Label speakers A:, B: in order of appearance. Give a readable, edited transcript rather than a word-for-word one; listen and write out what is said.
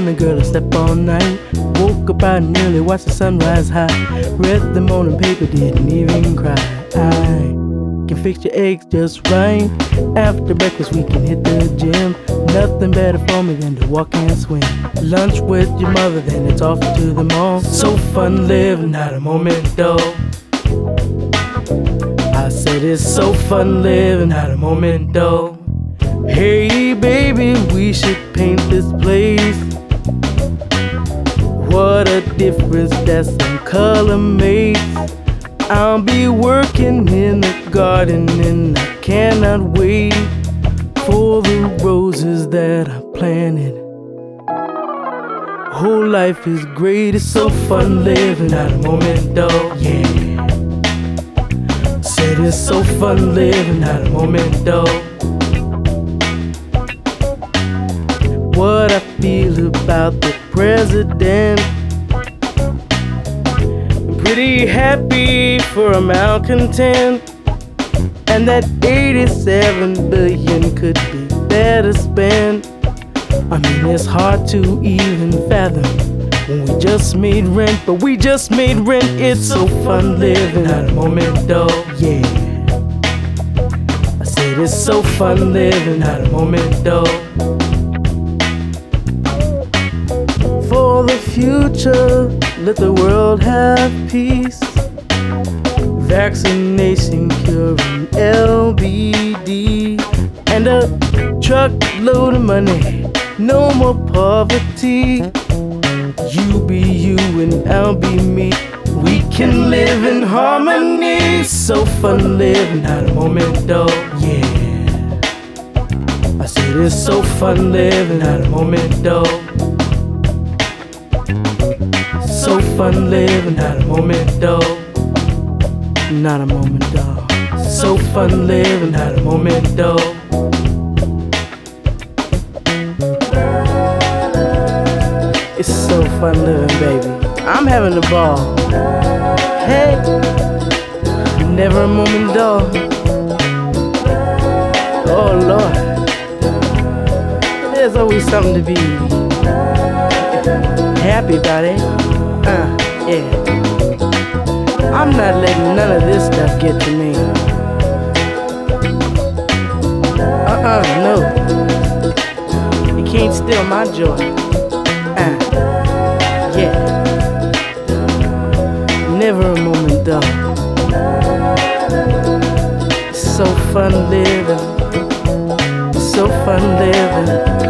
A: morning, girl, I slept all night. Woke up out and early, watched the sunrise high. Read the morning paper, didn't even cry. I can fix your eggs just right. After breakfast we can hit the gym. Nothing better for me than to walk and swim. Lunch with your mother, then it's off to the mall. So fun living, not a moment dull. I said it's so fun living, not a moment dull. Hey baby, we should paint this place. What a difference that some color makes. I'll be working in the garden and I cannot wait for the roses that I planted. Whole life is great, it's so fun living, not a moment dull, yeah. Said it's so fun living, not a moment dull. What I feel about the president, pretty happy for a malcontent. And that 87 billion could be better spent. I mean, it's hard to even fathom when we just made rent, but we just made rent. It's so fun living, not a moment dull, yeah. I said it's so fun living, not a moment dull. For the future, let the world have peace. Vaccination curing LBD, and a truckload of money, no more poverty. You be you and I'll be me. We can live in harmony. So fun living, not a moment dull, yeah. I said it's so fun living, not a moment dull. So fun living, not a moment dull. Not a moment dull. So fun living, not a moment dull. It's so fun living, baby. I'm having a ball. Hey, never a moment dull. Oh Lord, there's always something to be happy about, it. Yeah. I'm not letting none of this stuff get to me. No. You can't steal my joy. Yeah. Never a moment dull. So fun living. So fun living.